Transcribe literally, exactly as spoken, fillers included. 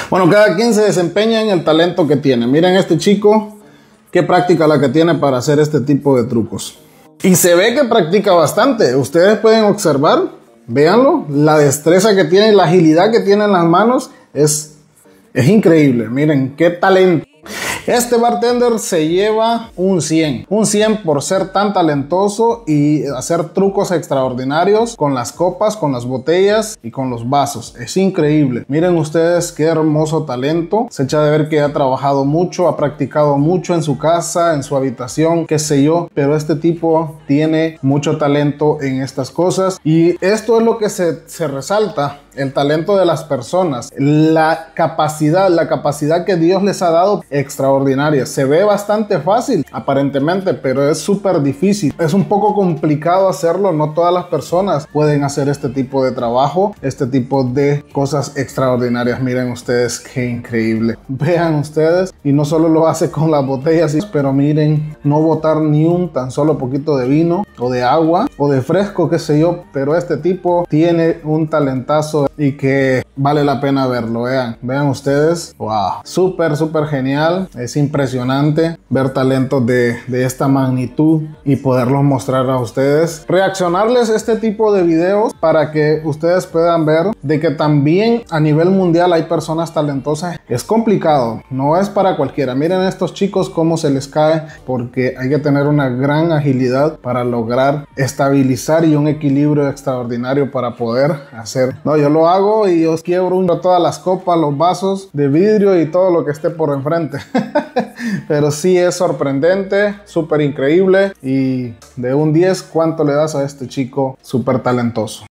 Bueno, cada quien se desempeña en el talento que tiene. Miren este chico, qué práctica la que tiene para hacer este tipo de trucos. Y se ve que practica bastante. Ustedes pueden observar, véanlo, la destreza que tiene, la agilidad que tiene en las manos es, es increíble. Miren, qué talento. Este bartender se lleva un cien, un cien por ser tan talentoso y hacer trucos extraordinarios con las copas, con las botellas y con los vasos. Es increíble. Miren ustedes qué hermoso talento. Se echa de ver que ha trabajado mucho, ha practicado mucho en su casa, en su habitación, qué sé yo, pero este tipo tiene mucho talento en estas cosas y esto es lo que se, se resalta. El talento de las personas, la capacidad, la capacidad que Dios les ha dado extraordinaria. Se ve bastante fácil aparentemente, pero es súper difícil. Es un poco complicado hacerlo. No todas las personas pueden hacer este tipo de trabajo, este tipo de cosas extraordinarias. Miren ustedes qué increíble. Vean ustedes, y no solo lo hace con las botellas, pero miren, no botar ni un tan solo poquito de vino o de agua o de fresco, qué sé yo, pero este tipo tiene un talentazo y que vale la pena verlo. Vean, vean ustedes, wow, súper súper genial. Es impresionante ver talentos de, de esta magnitud y poderlos mostrar a ustedes, reaccionarles este tipo de videos para que ustedes puedan ver de que también a nivel mundial hay personas talentosas. Es complicado, no es para cualquiera. Miren a estos chicos cómo se les cae, porque hay que tener una gran agilidad para lograr estabilizar y un equilibrio extraordinario para poder hacer. No, yo lo hago y os quiebro uno todas las copas, los vasos de vidrio y todo lo que esté por enfrente. Pero sí es sorprendente, súper increíble. Y de un diez, ¿cuánto le das a este chico súper talentoso?